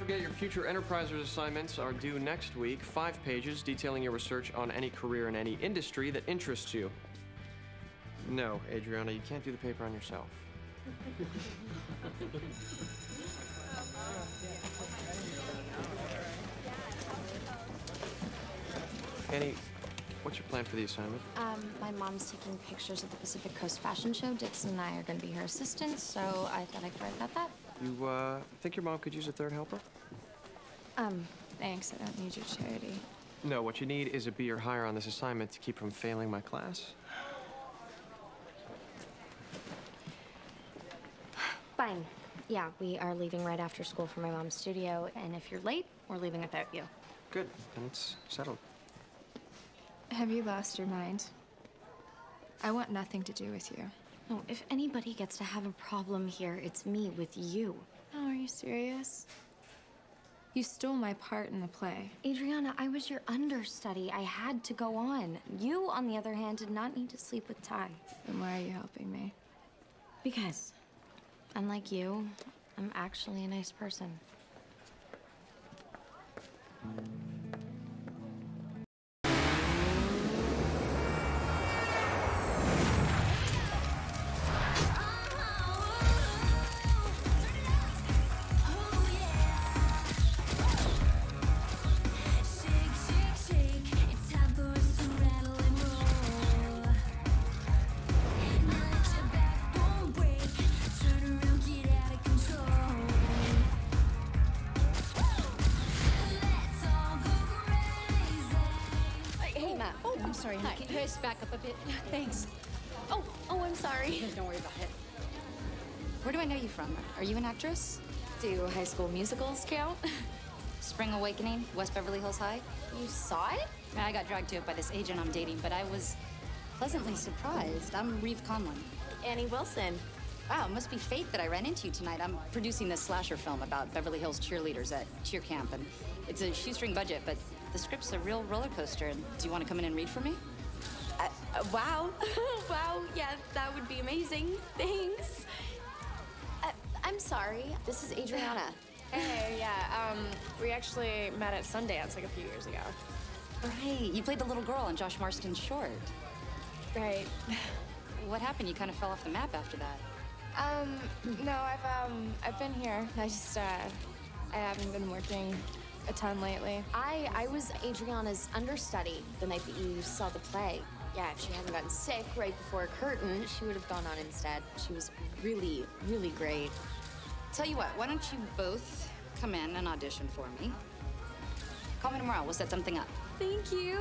forget your future Enterprisers assignments are due next week. 5 pages detailing your research on any career in any industry that interests you. No, Adriana, you can't do the paper on yourself. Annie, what's your plan for the assignment? My mom's taking pictures at the Pacific Coast Fashion Show. Dixon and I are going to be her assistants, so I thought I'd write about that. You, think your mom could use a third helper? Thanks, I don't need your charity. No, what you need is a B or higher on this assignment to keep from failing my class. Fine. Yeah, we are leaving right after school for my mom's studio, and if you're late, we're leaving without you. Good, then it's settled. Have you lost your mind? I want nothing to do with you. No, if anybody gets to have a problem here, it's me with you. Oh, are you serious? You stole my part in the play. Adriana, I was your understudy. I had to go on. You, on the other hand, did not need to sleep with Ty. Then why are you helping me? Because, unlike you, I'm actually a nice person. Oh, I'm sorry. Hi. Can you guys back up a bit? Thanks. Oh, I'm sorry. Don't worry about it. Where do I know you from? Are you an actress? Do high school musicals count? Spring Awakening, West Beverly Hills High? You saw it? I got dragged to it by this agent I'm dating, but I was pleasantly surprised. I'm Reeve Conlon. Annie Wilson. Wow, it must be fate that I ran into you tonight. I'm producing this slasher film about Beverly Hills cheerleaders at cheer camp, and it's a shoestring budget, but the script's a real roller coaster. And do you want to come in and read for me? Wow. Wow, yeah, that would be amazing. Thanks. I'm sorry. This is Adriana. Hey, yeah, we actually met at Sundance like a few years ago. Right, you played the little girl in Josh Marston's short. Right. What happened? You kind of fell off the map after that. No, I've been here. I haven't been working a ton lately. I was Adriana's understudy the night that you saw the play. Yeah, if she hadn't gotten sick right before a curtain, she would have gone on instead. She was really, really great. Tell you what, why don't you both come in and audition for me? Call me tomorrow, we'll set something up. Thank you.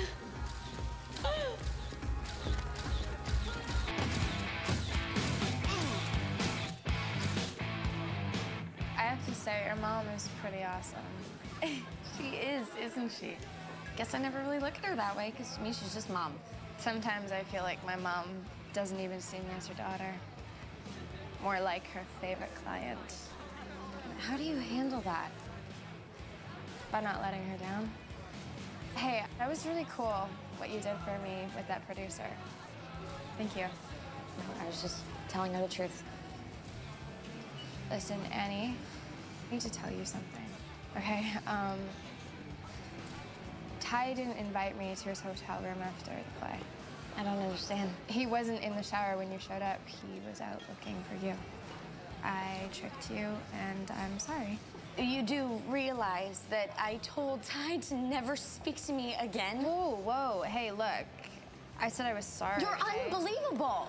I have to say, your mom is pretty awesome. She is, isn't she? Guess I never really look at her that way, because to me, she's just mom. Sometimes I feel like my mom doesn't even see me as her daughter. More like her favorite client. How do you handle that? By not letting her down. Hey, that was really cool, what you did for me with that producer. Thank you. No, I was just telling her the truth. Listen, Annie, I need to tell you something, okay? Ty didn't invite me to his hotel room after the play. I don't understand. He wasn't in the shower when you showed up. He was out looking for you. I tricked you, and I'm sorry. You do realize that I told Ty to never speak to me again? Whoa, whoa. Hey, look. I said I was sorry. You're unbelievable.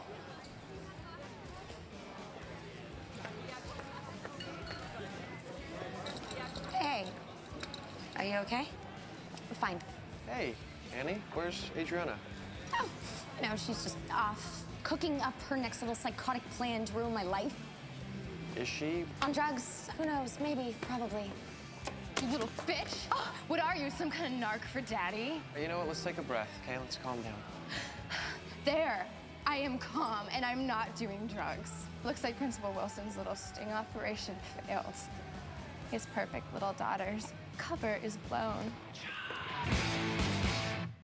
Hey, are you okay? We're fine. Hey, Annie, where's Adriana? Oh, no, she's just off cooking up her next little psychotic plan to ruin my life. Is she? On drugs. Who knows? Maybe. Probably. You little bitch. Oh, what are you, some kind of narc for daddy? You know what? Let's take a breath, okay? Let's calm down. There. I am calm, and I'm not doing drugs. Looks like Principal Wilson's little sting operation failed. His perfect little daughter's cover is blown.